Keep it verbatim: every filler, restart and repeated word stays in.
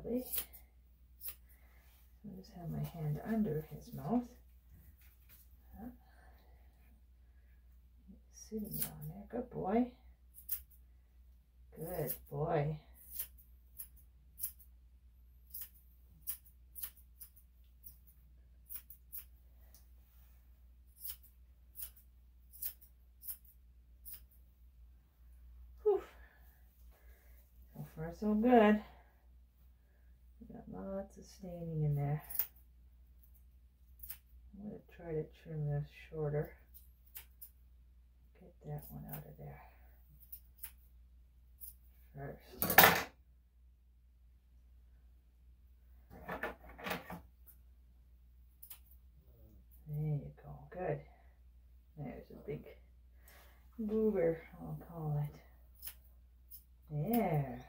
carefully. I just have my hand under his mouth. Huh? Sitting down there. Good boy. Good boy. Whew. So far so good. We got lots of staining in there. I'm going to try to trim this shorter. Get that one out of there first. There you go. Good. There's a big goober, I'll call it. There.